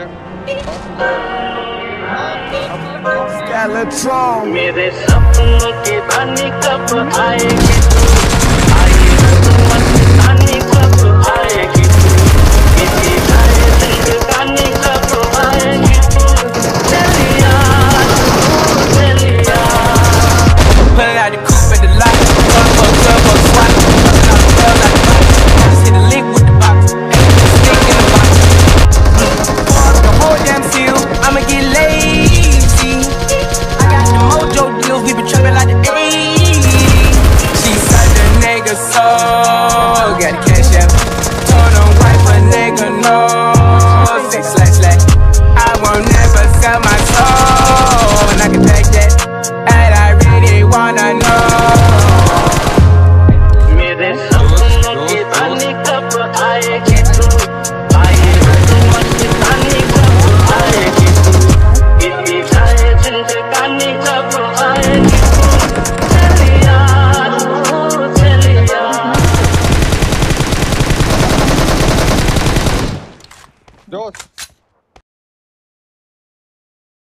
मेरे सपनों की रानी कब आएगी तू, आएगी तू मस्तानी कब आएगी तू, किसी नए जिंदगानी कब आएगी तू, चलिया चलिया। Pulling out the coupe at the lot, turbo swap, busting out the bell like a box. Just hit a lick with the box, stick in the box. Fuck the whole damn seal, I'ma get lazy. I got the mojo deals, we been trapping like the 80s. She said the nigga soul, got the cash out. Told him wipe a nigga no, sex slash slash. I won't never sell my soul, and I can take that, and I really wanna know. मेरे सपनों की रानी कब आएगी तू, आएगी तू मस्तानी कब आएगी तू, किसी नए जिंदगानी कब आएगी तू, चलिया चलिया। दोस्त